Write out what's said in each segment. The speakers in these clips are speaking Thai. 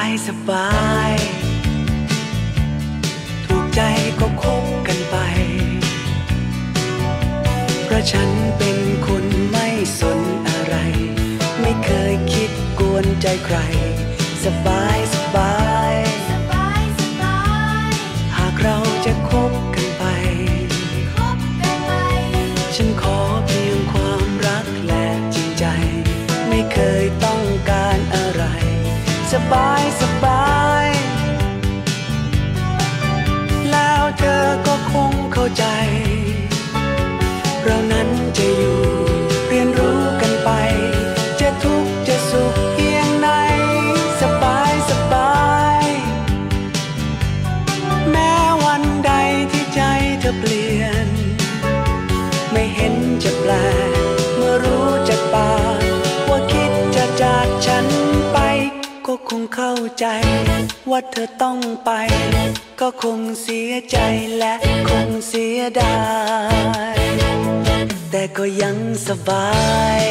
ายสบายถูกใจก็คบกันไปเพราะฉันเป็นคนไม่สนอะไรไม่เคยคิดกวนใจใครสบายสบายหากเราจะคบกันไปฉันขอเพียงความรักและจริงใจไม่เคยต้องการอะไรสบายสบายแล้วเธอก็คงเข้าใจเรานั้นจะอยู่เรียนรู้กันไปจะทุกข์จะสุขเพียงไหนสบายสบายแม้วันใดที่ใจเธอเปลี่ยนไม่เห็นจะแปลกเมื่อรู้จากปากว่าคิดจะจากฉันไปก็คงเข้าใจว่าเธอต้องไปก็คงเสียใจและคงเสียดายแต่ก็ยังสบาย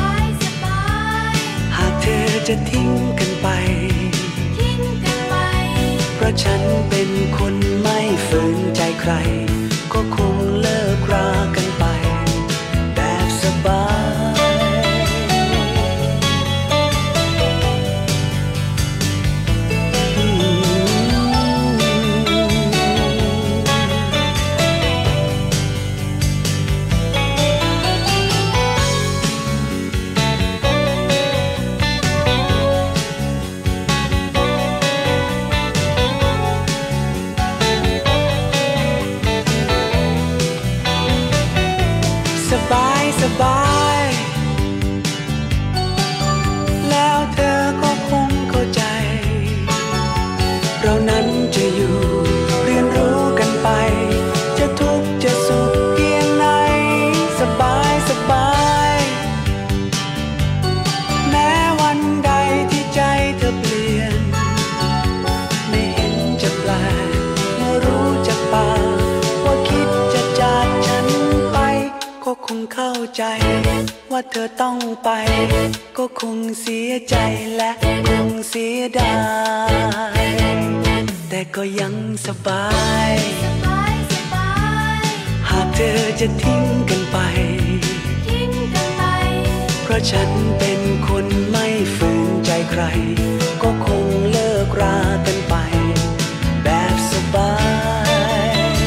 หากเธอจะทิ้งกันไปเพราะฉันเป็นคนไม่ฝืนใจใครก็คงเลิกรากันไปแบบสบายสบายแล้วเธอก็คงเข้าใจเรานั้นจะอยู่เรียนรู้กันไปจะทุกข์จะสุขเพียงไหนสบายสบายแม้วันใดที่ใจเธอเปลี่ยนไม่เห็นจะแปลกเมื่อรู้จากปากว่าคิดจะจากฉันไปก็คงเข้าใจว่าเธอต้องไปก็คงเสียใจและคงเสียดายแต่ก็ยังสบายหากเธอจะทิ้งกันไปเพราะฉันเป็นคนไม่ฝืนใจใครก็คงเลิกรากันไปแบบสบาย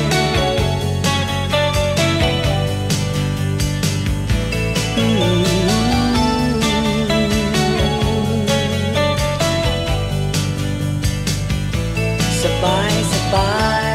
สบายสบาย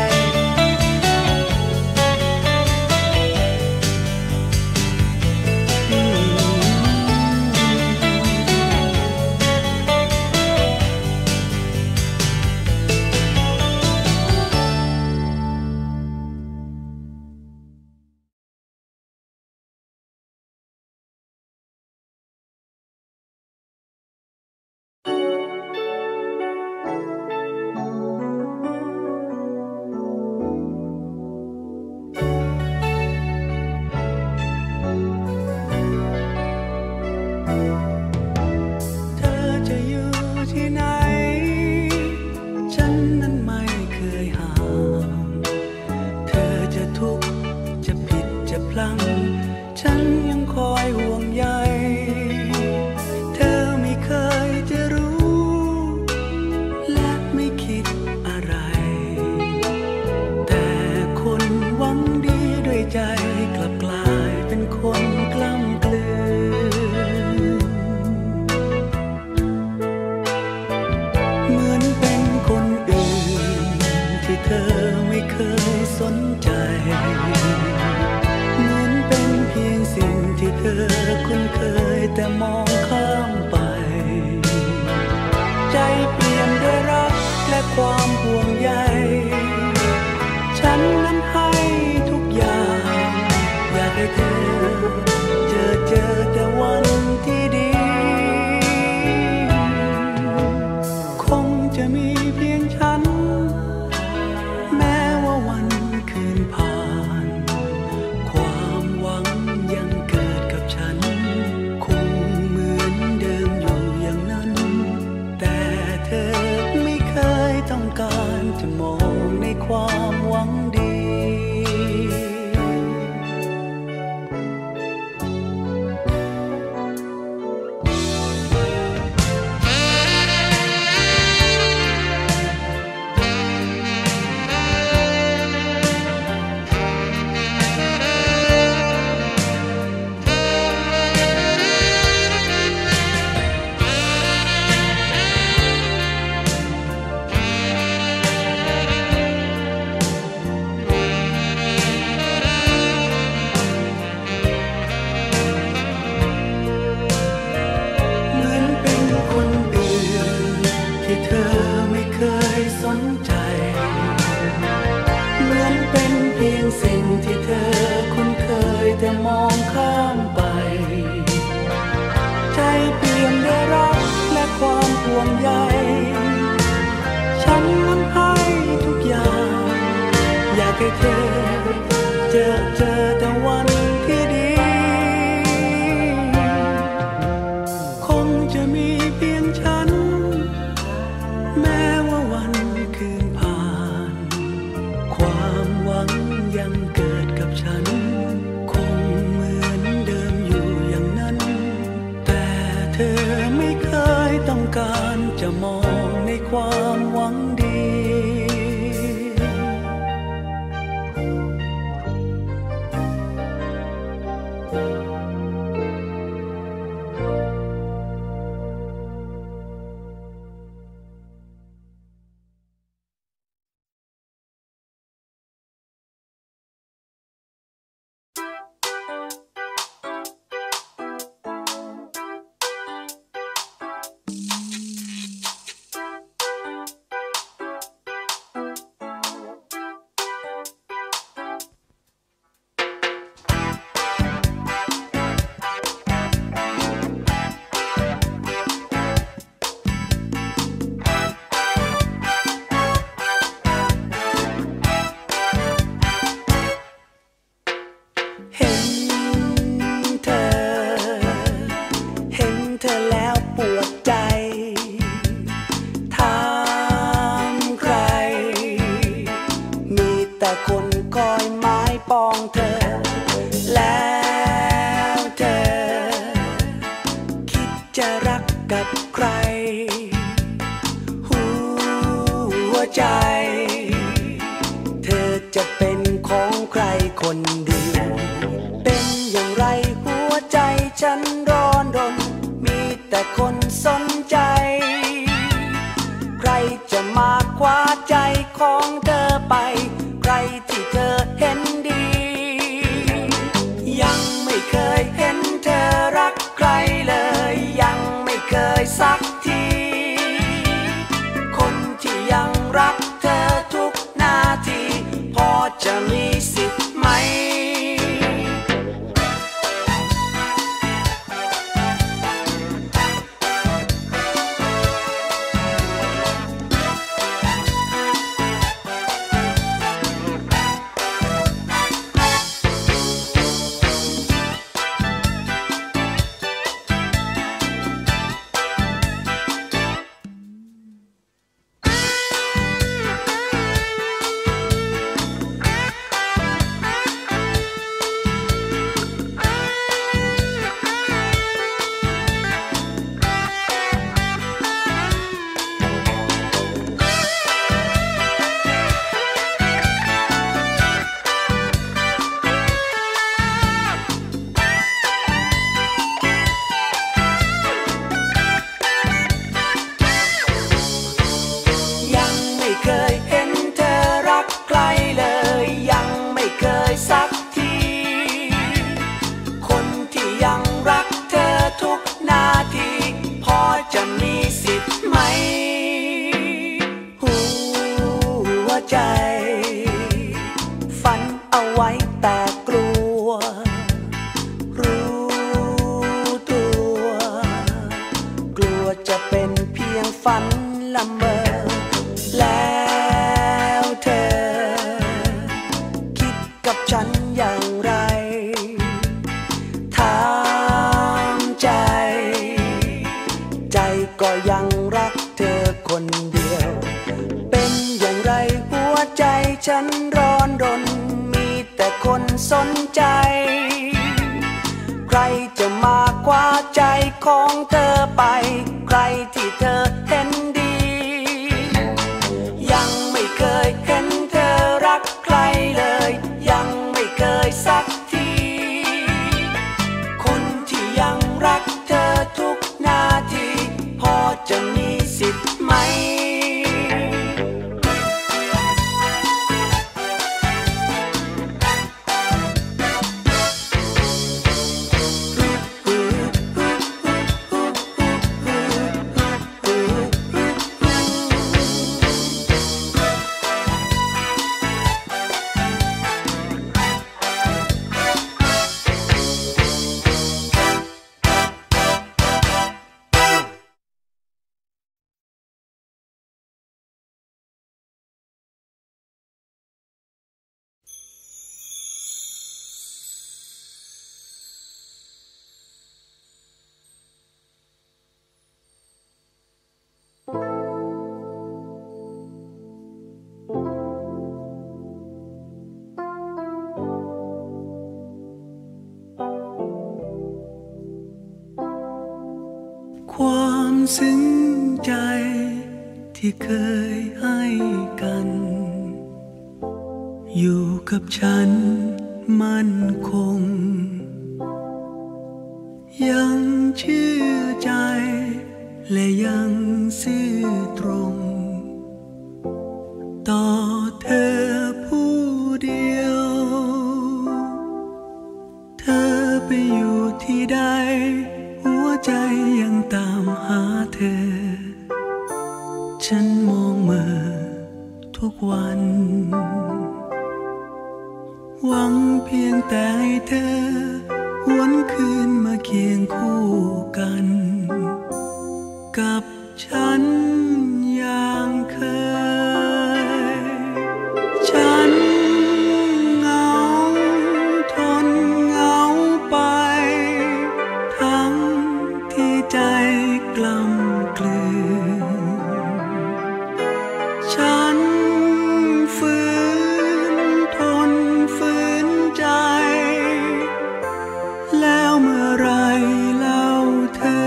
ฉันยังคอยห่วงใยเธอไม่เคยจะรู้และไม่คิดอะไรแต่คนหวังดีด้วยใจกลับกลายเป็นคนกล้ำกลืนเหมือนเป็นคนอื่นที่เธอไม่เคยสนใจที่เธอคุ้นเคยแต่มองข้ามไปใจเปลี่ยนด้วยรักและความห่วงใยฉันนั้นให้ทุกอย่างอยากให้เธอเจอแต่วันที่ดีคงจะมีเพียงฉันแม้ว่าวันคืนผ่านความหวังยังฉันคงเหมือนเดิมอยู่อย่างนั้นแต่เธอจะมองในความหวังดีสิ่งที่เธอคุ้นเคยแต่มองข้ามไปใจเปี่ยมด้วยรักและความห่วงใยฉันนั้นให้ทุกอย่างอยากให้เธอเจอแต่วันที่ดีคงจะมีเพียงฉันแม้ว่าวันคืนผ่านความหวังยังเกิดกับฉันคงเหมือนเดิมอยู่อย่างนั้นแต่เธอไม่เคยต้องการจะมองในความหวังดีคนเดียวเป็นอย่างไรหัวใจฉันร้อนรนมีแต่คนสนใจใครจะมาคว้าใจของเธอไปใครที่เธอเห็นดียังไม่เคยเห็นเธอรักใครเลยยังไม่เคยสักทีคนที่ยังรักเธอทุกนาทีพอจะมีสิทธิ์ไหมฝันเอาไว้แต่กลัวรู้ตัวกลัวจะเป็นเพียงฝันละเมอแล้วเธอคิดกับฉันอย่างไรถามใจก็ยังรักเธอคนเดียวเป็นอย่างไรฉันร้อนรนมีแต่คนสนใจใครจะมาคว้าใจของเธอไปใครที่เธอเห็นดียังไม่เคยเห็นเธอรักใครเลยยังไม่เคยสักทีคนที่ยังรักเธอทุกนาทีพอจะมีสิทธิ์ไหมความซึ้งใจที่เคยให้กันอยู่กับฉันมั่นคงยังเชื่อใจและยังซื่อตรงต่อเธอผู้เดียวเธอไปอยู่ที่ใดหัวใจยังตามหาเธอฉันมองเมื่อทุกวันหวังเพียงแต่ให้เธอหวนคืนมาเคียงคู่กันกับฉันอย่างเคยฉันเหงาทนเหงาไปทั้งที่ใจกล้ำกลืนฉันฝืนทนฝืนใจแล้วเมื่อไรเล่าเธอ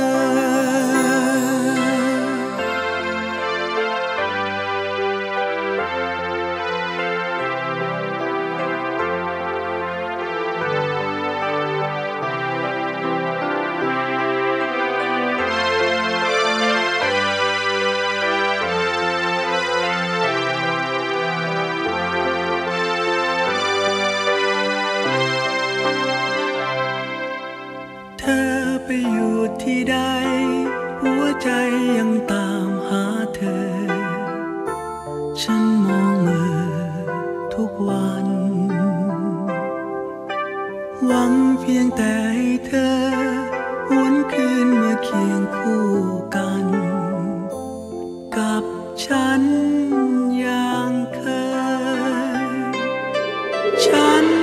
ไปอยู่ที่ใดหัวใจยังตามหาเธอฉันมองเมื่อทุกวันหวังเพียงแต่ให้เธอหวนคืนมาเคียงคู่กันกับฉันอย่างเคยฉัน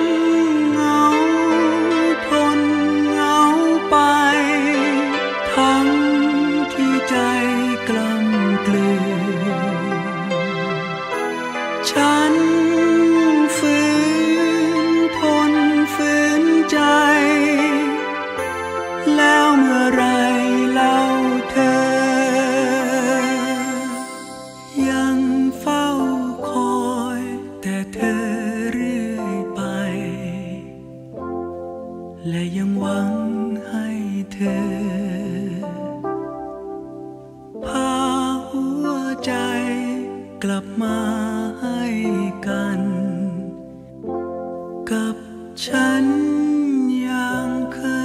ทั้งที่ใจกล้ำกลืนฉันฝืนทนฝืนใจแล้วเมื่อไรเล่าเธอยังเฝ้าคอยแต่เธอเรื่อยไปและยังหวังให้เธอพาหัวใจกลับมาให้กันกับฉันอย่างเคย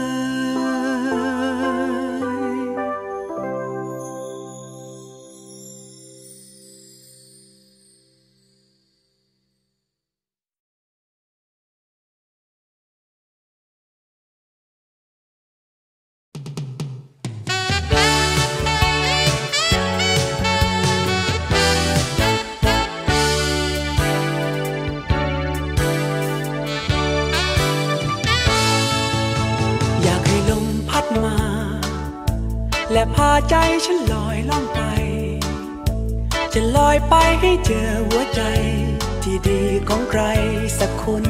และพาใจฉันลอยล่องไปจะลอยไปให้เจอหัวใจที่ดีของใครสักคน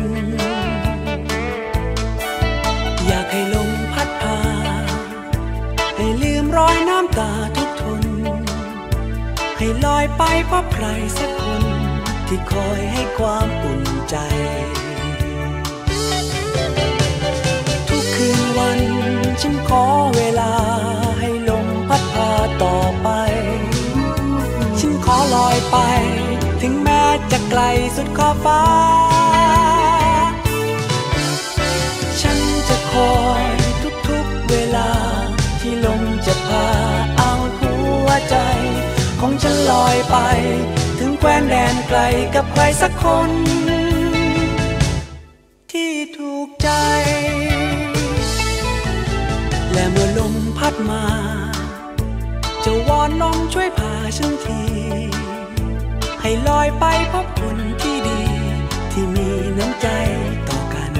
อยากให้ลมพัดพาให้ลืมรอยน้ำตาทุกทนให้ลอยไปพบใครสักคนที่คอยให้ความอุ่นใจทุกคืนวันฉันขอเวลาให้ลมพัดพาต่อไปฉันขอลอยไปถึงแม้จะไกลสุดขอบฟ้าฉันจะคอยทุกๆเวลาที่ลมจะพาเอาหัวใจของฉันลอยไปถึงแคว้นแดนไกลกับใครสักคนที่ถูกใจและเมื่อลมพัดมาจะวอนลมช่วยพาฉันทีให้ลอยไปพบคนที่ดีที่มีน้ำใจต่อกัน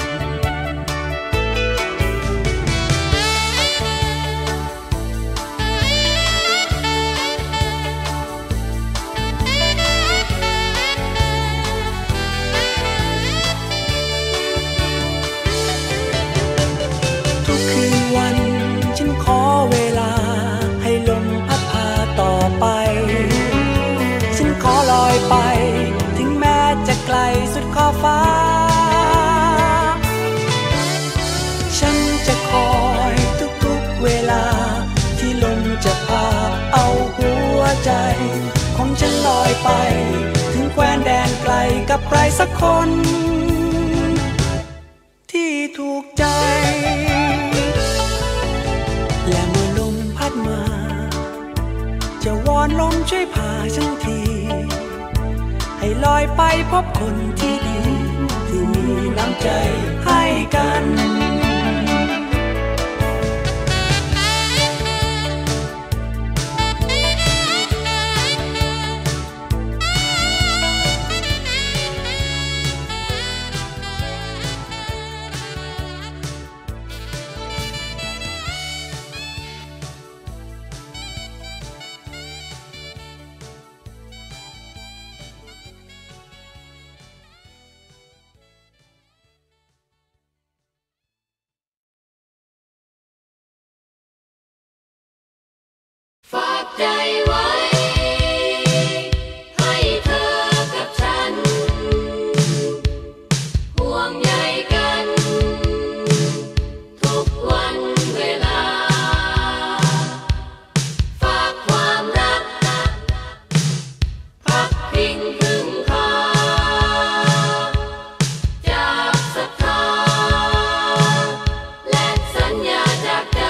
ทุกคืนวันฉันขอเวลาให้ลมพัดพาต่อไปฉันขอลอยไปถึงแม้จะไกลสุดขอบฟ้าฉันจะคอยทุกๆเวลาที่ลมจะพาเอาหัวใจของฉันลอยไปถึงแคว้นแดนไกลกับใครสักคนที่ถูกใจและเมื่อลมพัดมาจะวอนลมช่วยพาฉันทีให้ลอยไปพบคนที่ดีที่มีน้ำใจให้กันฝากใจไว้ให้เธอกับฉันห่วงใยกันทุกวันเวลาฝากความรักพักพิงพึ่งพาจากศรัทธาและสัญญาจากใจ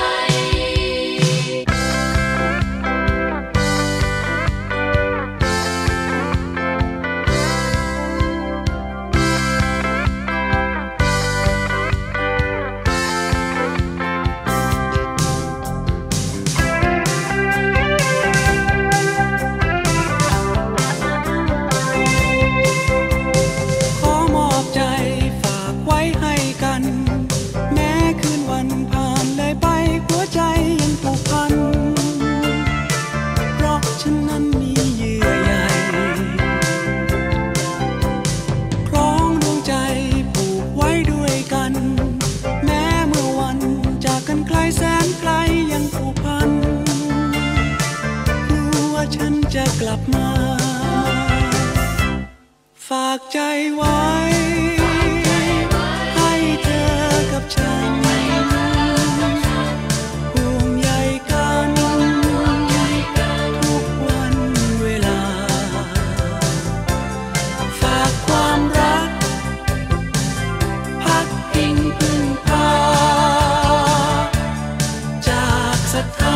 จะกลับมาฝากใจไว้ให้เธอกับฉันห่วงใยกันทุกวันเวลาฝากความรักพักพิงพึ่งพาจากศรัทธา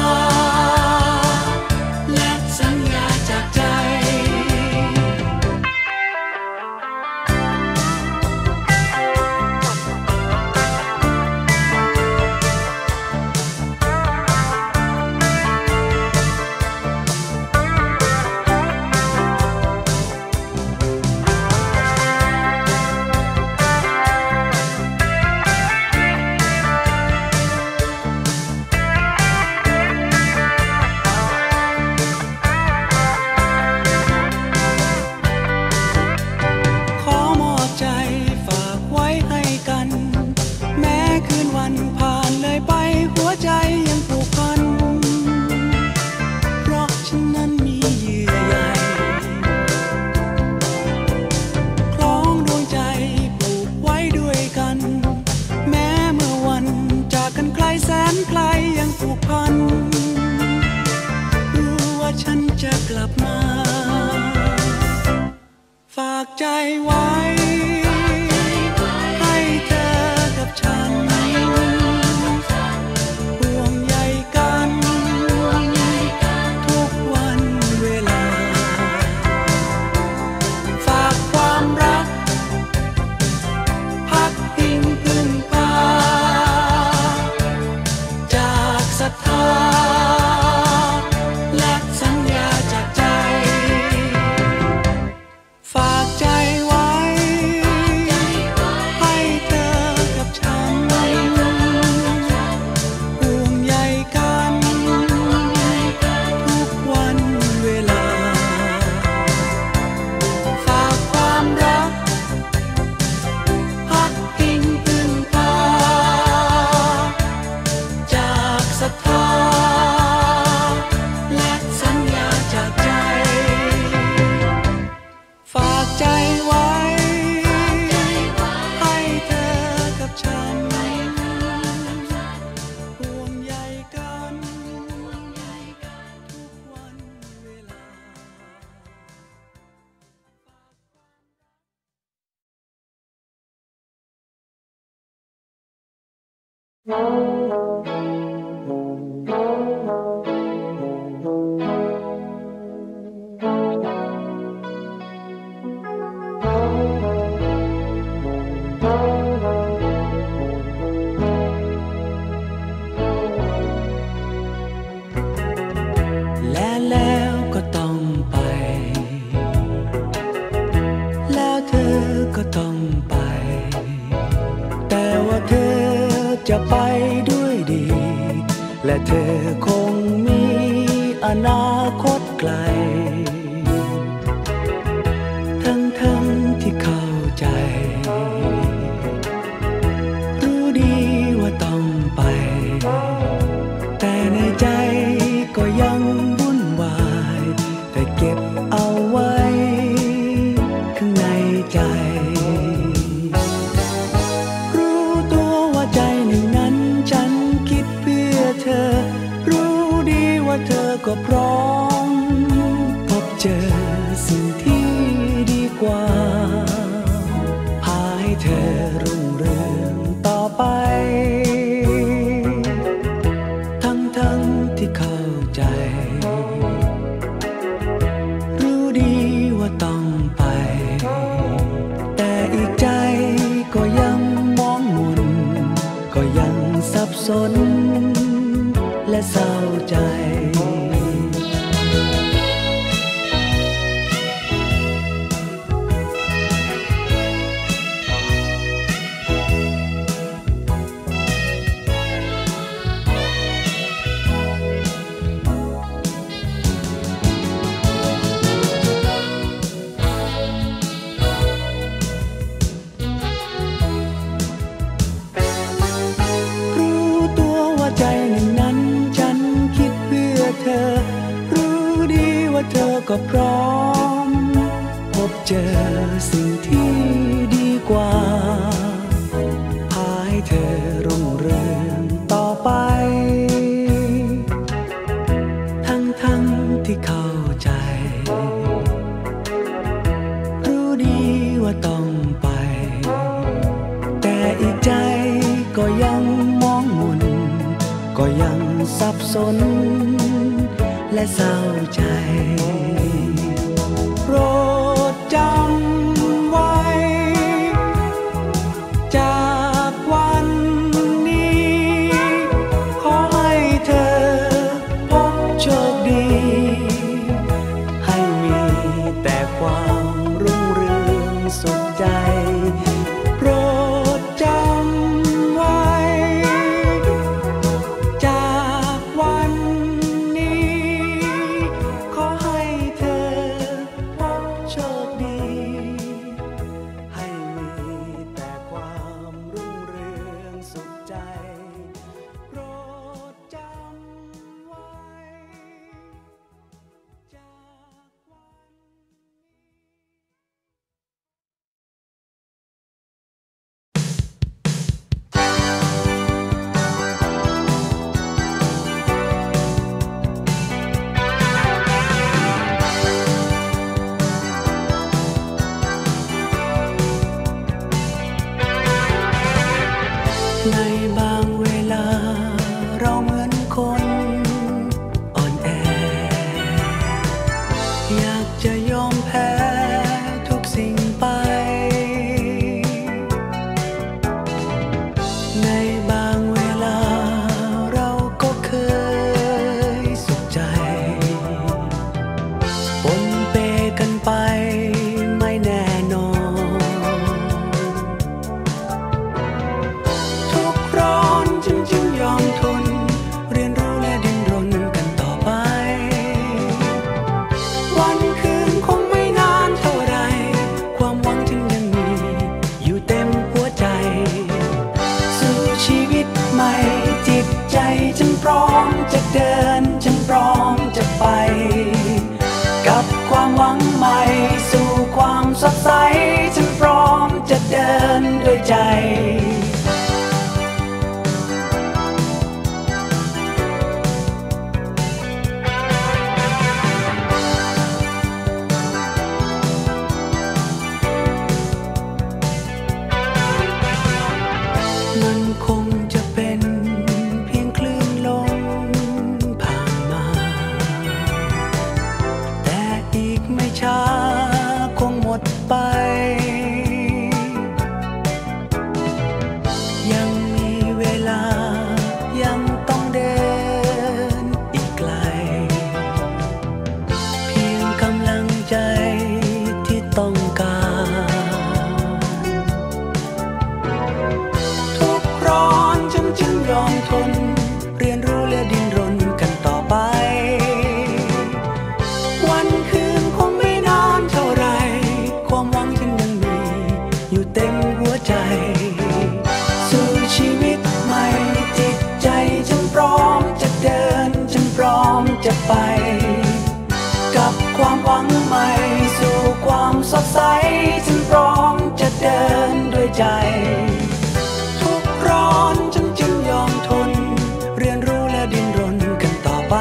ใจไว้ให้เธอกับฉันห่วงใยกันทุกวันเวลาฝากความรักพักพิงพึ่งพาจากศรัทธาและสัญญาจากใจฝากใจไว้ให้เธอกับฉันห่วงใยกันทุกวันเวลาฝากความรักพักพิงพึ่งพาจากศรัทธาและสัญญาจากใจฝากใจไว้ให้เธอกับฉันห่วงใยกันทุกวันเวลาและแล้วก็ต้องไปแล้วเธอก็ต้องไปแต่ว่าเธอจะไปด้วยดีและเธอคงมีอนาคตไกลทั้งที่เข้าใจรู้ดีว่าต้องไปแต่ในใจก็ยังวุ่นวายแต่เก็บเอาไว้ข้างในใจรู้ตัวว่าใจหนึ่งนั้นฉันคิดเพื่อเธอรู้ดีว่าเธอก็พร้อมพบเจอสิ่งที่ดีกว่าพาให้เธอรุ่งเรืองต่อไปทั้งที่เข้าใจรู้ดีว่าต้องไปแต่อีกใจก็ยังมองหมุนก็ยังสับสนและเศร้าใจรู้ตัวว่าใจหนึ่งนั้นฉันคิดเพื่อเธอรู้ดีว่าเธอก็พร้อมพบเจอสิ่งที่ดีกว่าพาให้เธอรุ่งเรืองต่อไปทั้งที่เข้าใจรู้ดีว่าต้องไปแต่อีกใจก็ยังมองหมุนก็ยังสับสนและเศร้าใจโปรดจำไว้จากวันนี้ขอให้เธอพบโชคดีให้มีแต่ความรุ่งเรืองสุขใจโปรดจำไว้จากวันนี้ขอให้เธอพบโชคดีให้มีแต่ความรุ่งเรืองสุขใจโปรดจำไว้จากหวังใหม่สู่ความสดใสฉันพร้อมจะเดินด้วยใจมันคงจะเป็นเพียงคลื่นลมผ่านมาแต่อีกไม่ช้าคงหมดไปยังมีเวลายังต้องเดินอีกไกลเพียงกำลังใจที่ต้องการทุกร้อนฉันจึงยอมทนเรียนรู้และดิ้นรนกันต่อไปวันคืนคงไม่นานเท่าไรความหวังฉันยังมีอยู่เต็มหัวใจสู่ชีวิตใหม่จิตใจฉันพร้อมจะเดินฉันพร้อมจะไปกับความหวังใหม่สู่ความสดใสฉันพร้อมจะเดินด้วยใจทุกร้อนฉันจึงยอมทนเรียนรู้และดิ้นรนกันต่อไป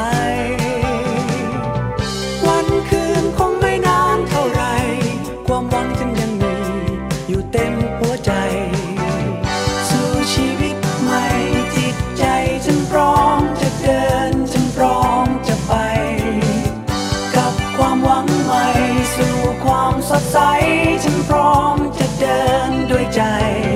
วันคืนคงไม่นานเท่าไรความหวังฉันยังมีอยู่เต็มหัวใจสู่ชีวิตใหม่จิตใจฉันพร้อมจะเดินฉันพร้อมจะไปกับความหวังใหม่สู่ความสดใสฉันพร้อมจะเดินด้วยใจ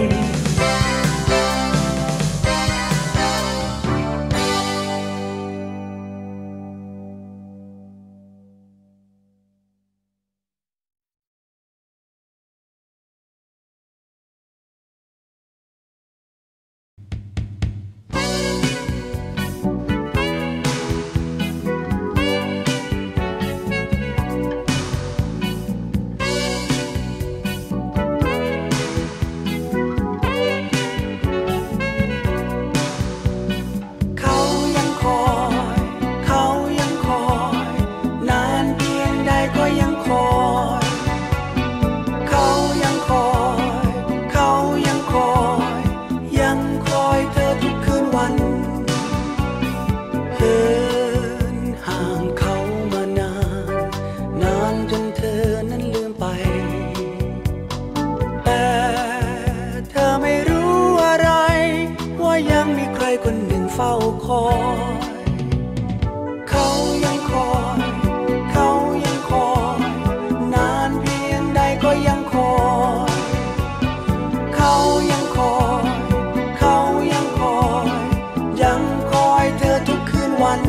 เฝ้าคอยเขายังคอยเขายังคอยนานเพียงใดก็ยังคอยเขายังคอยเขายังคอยยังคอยเธอทุกคืนวัน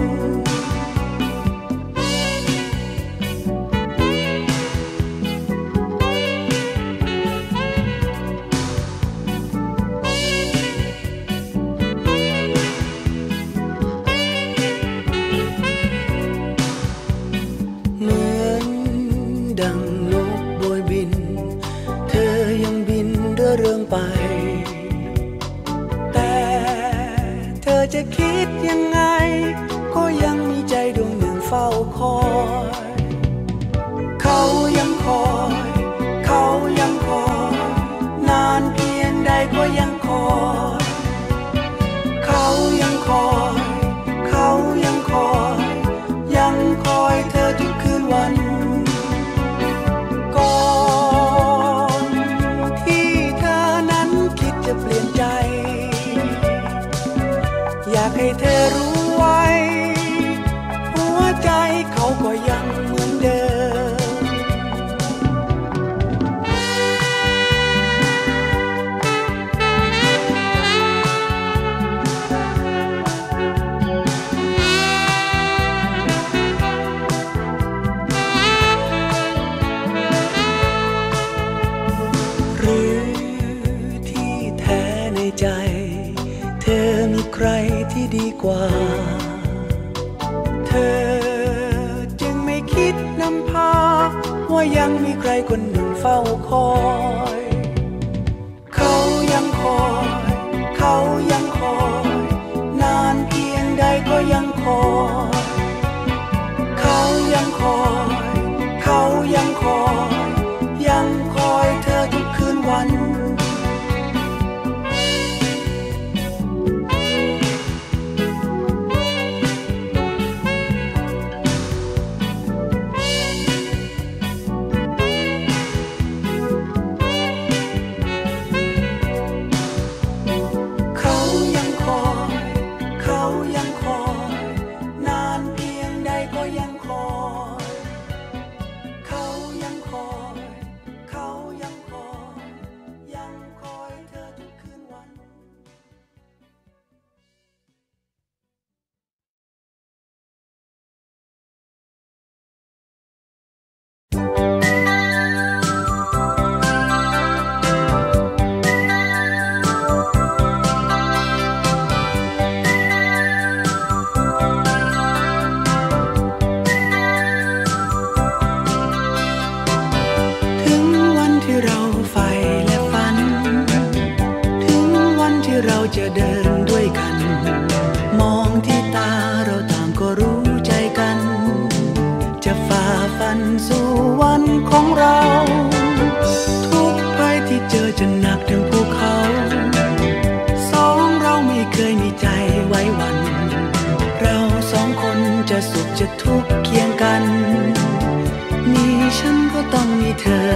ดังนกโบยบินเธอยังบินเรื่อเริงไปแต่เธอจะคิดยังไงก็ยังมีใจดวงหนึ่งเฝ้าคอยเขายังคอยเขายังคอยนานเพียงใดก็ยังคอยเขายังคอยเขายังคอยยังคอยเธอทุกคืนวันก่อนที่เธอนั้นคิดจะเปลี่ยนใจอยากให้เธอรู้ไว้หัวใจเขาก็ยังเหมือนเดิมใจเธอมีใครที่ดีกว่าเธอจึงไม่คิดนำพาว่ายังมีใครคนหนึ่งเฝ้าคอยเขายังคอยเขายังคอยนานเพียงใดก็ยังคอยเขายังคอยเขาจะเดินด้วยกันมองที่ตาเราต่างก็รู้ใจกันจะฝ่าฟันสู่วันของเราทุกภัยที่เจอจะหนักถึงภูเขาสองเราไม่เคยมีใจไว้วันเราสองคนจะสุขจะทุกข์เคียงกันมีฉันก็ต้องมีเธอ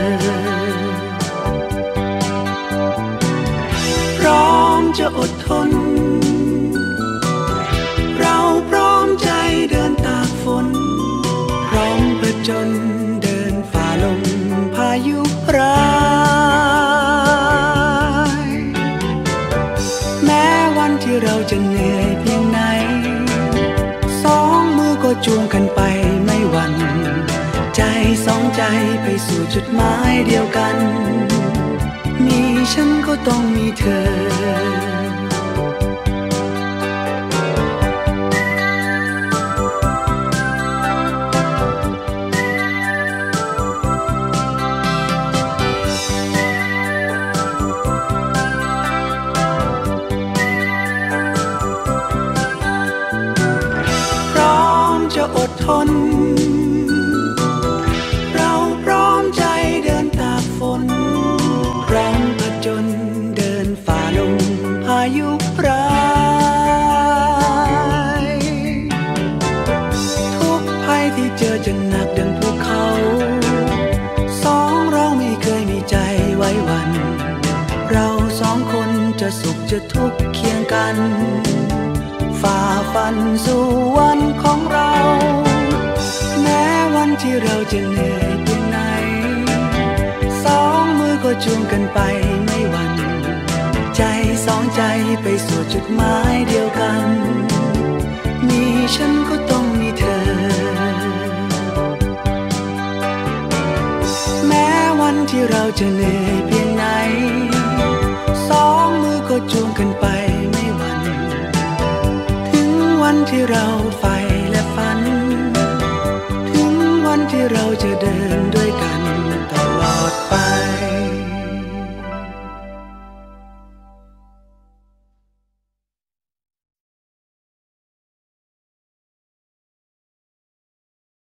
พร้อมจะอดทนเราพร้อมใจเดินตากฝนพร้อมผจญเดินฝ่าลมพายุร้ายแม้วันที่เราจะเหนื่อยเพียงไหนสองมือก็จูงกันไปไม่หวั่นใจสองใจไปสู่จุดหมายเดียวกันมีฉันก็ต้องมีเธอพร้อมจะอดทนเราพร้อมใจเดินตากฝนพร้อมผจญเดินฝ่าลมพายุร้ายทุกภัยที่เจอจะหนักดังภูเขาสองเราไม่เคยมีใจไว้วันเราสองคนจะสุขจะทุกข์เคียงกันฝ่าฟันสู่วันของเราแม้วันที่เราจะเหนื่อยเพียงไหนสองมือก็จูงกันไปไม่หวั่นใจสองใจไปสู่จุดหมายเดียวกันมีฉันก็ต้องมีเธอแม้วันที่เราจะเหนื่อยเพียงไหนสองมือก็จูงกันไปไม่หวั่นถึงวันที่เราใฝ่และฝันถึงวันที่เราจะเดินด้วยกัน